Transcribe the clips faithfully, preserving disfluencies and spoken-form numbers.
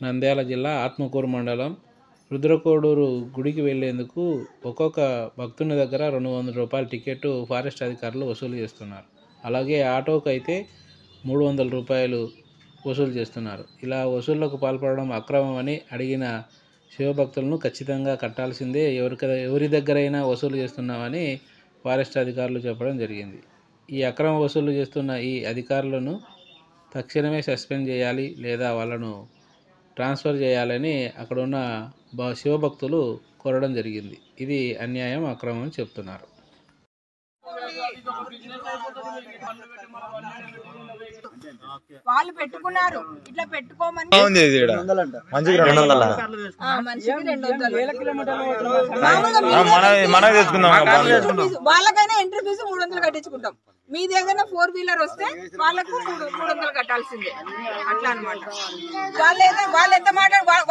నంద్యాల జిల్లా ఆత్మకూరు మండలం రుద్రకోడూరు గుడికి వెళ్లేందుకు ఒక్కొక్క భక్తుని దగ్గర రెండు వందల రూపాయల టికెట్ ఫారెస్ట్ అధికారులు వసూలు చేస్తున్నారు. అలాగే ఆటోకు అయితే మూడు వందల రూపాయలు వసూలు చేస్తున్నారు. ఇలా వసూళ్లకు పాల్పడడం అక్రమమని అడిగిన శివభక్తులను ఖచ్చితంగా కట్టాల్సిందే, ఎవరికి ఎవరి దగ్గరైనా వసూలు చేస్తున్నామని ఫారెస్ట్ అధికారులు చెప్పడం జరిగింది. ఈ అక్రమ వసూలు చేస్తున్న ఈ అధికారులను తక్షణమే సస్పెండ్ చేయాలి లేదా వాళ్ళను ట్రాన్స్ఫర్ చేయాలని అక్కడున్న శివభక్తులు కోరడం జరిగింది. ఇది అన్యాయం, అక్రమం అని చెప్తున్నారు. వాళ్ళు పెట్టుకున్నారు, ఇట్లా పెట్టుకోమని వాళ్ళకైనా ఎంట్రీ ఫీజు మూడు వందలు కట్టించుకుంటాం. మీది ఏదైనా ఫోర్ వీలర్ వస్తే వాళ్ళకు మూడు మూడు వందలు కట్టాల్సిందే. అట్లా అనమాట. వాళ్ళు ఏదో వాళ్ళు ఎంత మాట్లాడు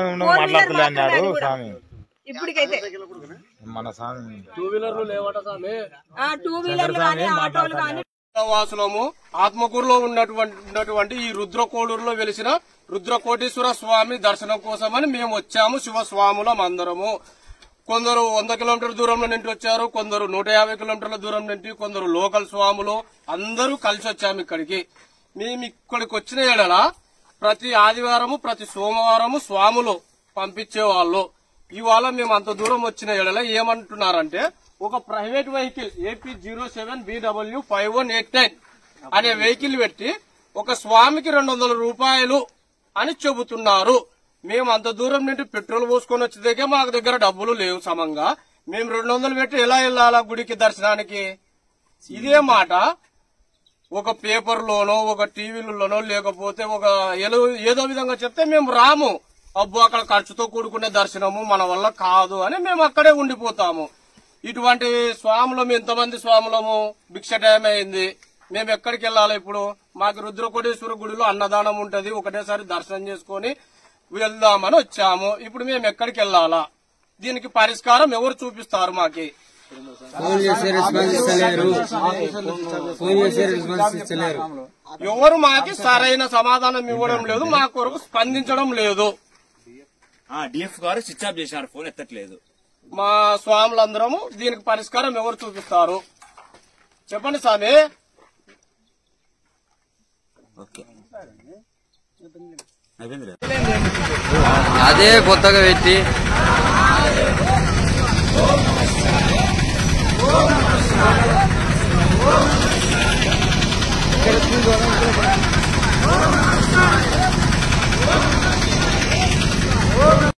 ఇప్పటికైతే టూ వీలర్లు లేవట స్వామి. టూ వీలర్లు కానీ ఆటోలు కానీ వాసులము ఆత్మకూరులో ఉన్నటువంటి ఈ రుద్రకోడూరులో వెలిసిన రుద్రకోటీశ్వర స్వామి దర్శనం కోసమని మేము వచ్చాము. శివస్వాములం అందరము. కొందరు వంద కిలోమీటర్ల దూరంలో నుండి వచ్చారు, కొందరు నూట యాభై కిలోమీటర్ల దూరం నుండి, కొందరు లోకల్ స్వాములు అందరూ కలిసి వచ్చాము ఇక్కడికి. మేము ఇక్కడికి వచ్చిన ఏడల ప్రతి ఆదివారము ప్రతి సోమవారము స్వాములు పంపించేవాళ్ళు. ఇవాళ మేము అంత దూరం వచ్చిన ఏడల ఏమంటున్నారంటే ఒక private vehicle AP zero seven BW five one eight nine అనే వెహికల్ పెట్టి ఒక స్వామికి రెండు వందల రూపాయలు అని చెబుతున్నారు. మేము అంత దూరం నుండి పెట్రోల్ పోసుకొని వచ్చేదాకే మాకు దగ్గర డబ్బులు లేవు సమంగా. మేము రెండు వందలు పెట్టి ఎలా వెళ్ళాలా గుడికి దర్శనానికి? ఇదే మాట ఒక పేపర్లోనో ఒక టీవీలలోనో లేకపోతే ఒక ఏదో విధంగా చెప్తే మేము రాము. అబ్బో అక్కడ ఖర్చుతో కూడుకునే దర్శనము మన వల్ల కాదు అని మేము అక్కడే ఉండిపోతాము. ఇటువంటి స్వాములము ఎంతమంది స్వాములము భిక్ష టైం అయింది. మేము ఎక్కడికి వెళ్ళాలి ఇప్పుడు? మాకు రుద్రకోటేశ్వర గుడిలో అన్నదానం ఉంటది, ఒకటేసారి దర్శనం చేసుకుని వెళ్దామని వచ్చాము. ఇప్పుడు మేము ఎక్కడికి వెళ్ళాలా? దీనికి పరిష్కారం ఎవరు చూపిస్తారు? మాకి ఎవరు మాకి సరైన సమాధానం ఇవ్వడం లేదు, మా కొరకు స్పందించడం లేదు. డిఎఫ్ గారు స్విచ్ ఆఫ్ చేశారు, ఫోన్ ఎత్తట్లేదు. మా స్వాములందరము దీనికి పరిష్కారం ఎవరు చూపిస్తారు? చెప్పండి స్వామి. అదే కొత్తగా పెట్టి ఇక్కడ